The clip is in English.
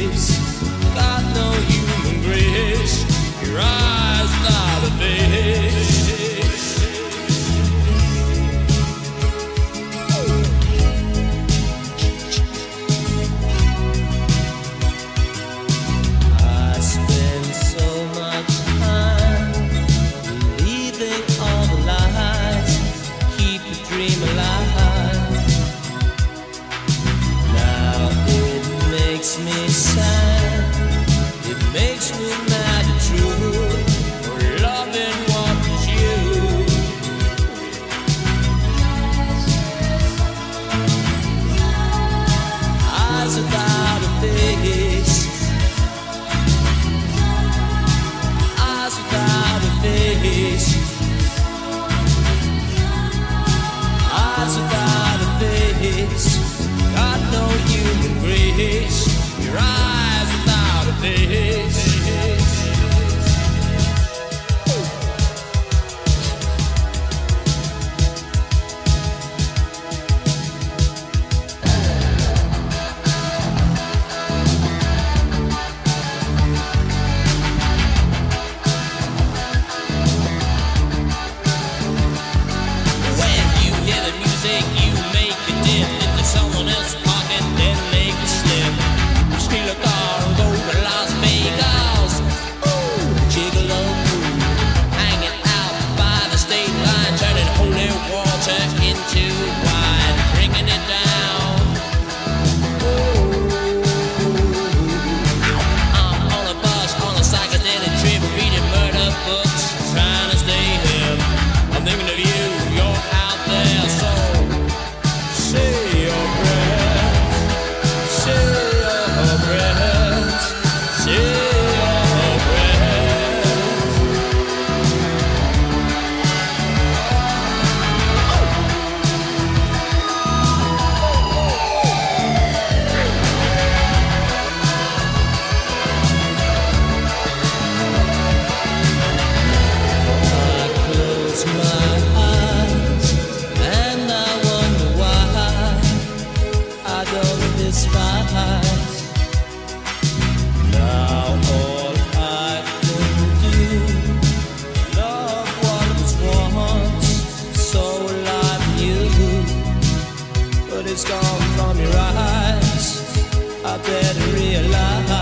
face, got no human grace. Your eyes without a face. I spend so much time believing all the lies, keep the dream alive. Now it makes me sad, it makes me mad and true, for loving what was you. Eyes without a face, eyes without a face, eyes without a face, got no human grace. Your eyes without a face. When you hear the music, you make a dip into someone else's pocket, then make a slip. Steal a car and go to Las Vegas. Ooh, gigolo, hanging out by the state line, turning holy water into wine, bringing it down. I'm on a bus, on a psychedelic trip, reading murder books, trying to stay hip. I'm thinking of you, you're out there, so say your prayers, say your prayers, say your prayers. I close my eyes and I wonder why I don't despise. Now all I can do, love what was once so alive in you, but it's gone from your eyes. I better realize.